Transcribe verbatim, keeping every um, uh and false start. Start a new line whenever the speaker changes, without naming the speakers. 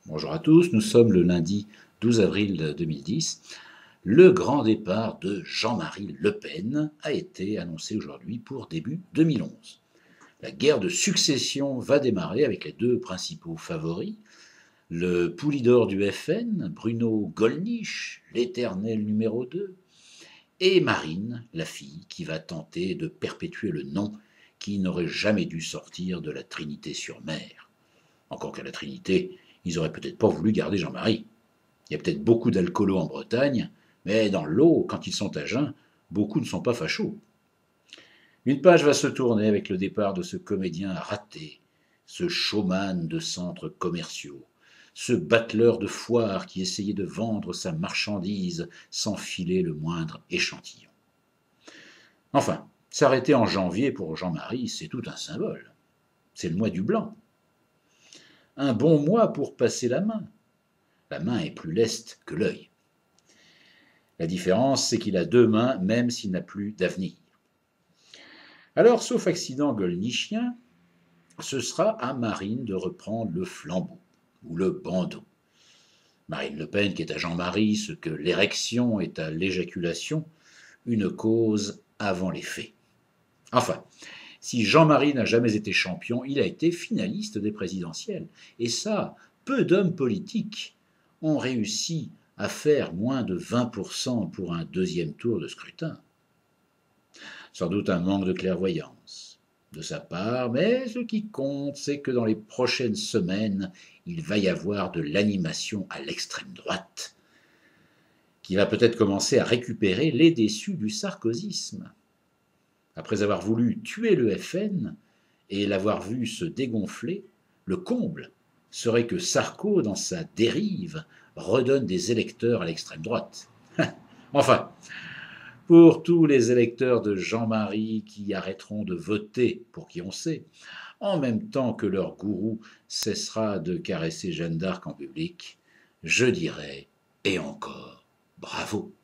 Bonjour à tous, nous sommes le lundi douze avril deux mille dix. Le grand départ de Jean-Marie Le Pen a été annoncé aujourd'hui pour début deux mille onze. La guerre de succession va démarrer avec les deux principaux favoris. Le poulidor du F N, Bruno Gollnisch, l'éternel numéro deux, et Marine, la fille, qui va tenter de perpétuer le nom qui n'aurait jamais dû sortir de la Trinité-sur-Mer. Encore qu'à la Trinité, ils auraient peut-être pas voulu garder Jean-Marie. Il y a peut-être beaucoup d'alcoolos en Bretagne, mais dans l'eau, quand ils sont à jeun, beaucoup ne sont pas fachos. Une page va se tourner avec le départ de ce comédien raté, ce showman de centres commerciaux, ce battleur de foire qui essayait de vendre sa marchandise sans filer le moindre échantillon. Enfin, s'arrêter en janvier pour Jean-Marie, c'est tout un symbole. C'est le mois du blanc. Un bon mois pour passer la main. La main est plus leste que l'œil. La différence, c'est qu'il a deux mains, même s'il n'a plus d'avenir. Alors, sauf accident gollnischien, ce sera à Marine de reprendre le flambeau, ou le bandeau. Marine Le Pen qui est à Jean-Marie ce que l'érection est à l'éjaculation, une cause avant les faits. Enfin, si Jean-Marie n'a jamais été champion, il a été finaliste des présidentielles. Et ça, peu d'hommes politiques ont réussi à faire moins de vingt pour cent pour un deuxième tour de scrutin. Sans doute un manque de clairvoyance de sa part, mais ce qui compte, c'est que dans les prochaines semaines, il va y avoir de l'animation à l'extrême droite, qui va peut-être commencer à récupérer les déçus du sarkozysme. Après avoir voulu tuer le F N et l'avoir vu se dégonfler, le comble serait que Sarko, dans sa dérive, redonne des électeurs à l'extrême droite. Enfin, pour tous les électeurs de Jean-Marie qui arrêteront de voter pour qui on sait, en même temps que leur gourou cessera de caresser Jeanne d'Arc en public, je dirais, et encore, bravo.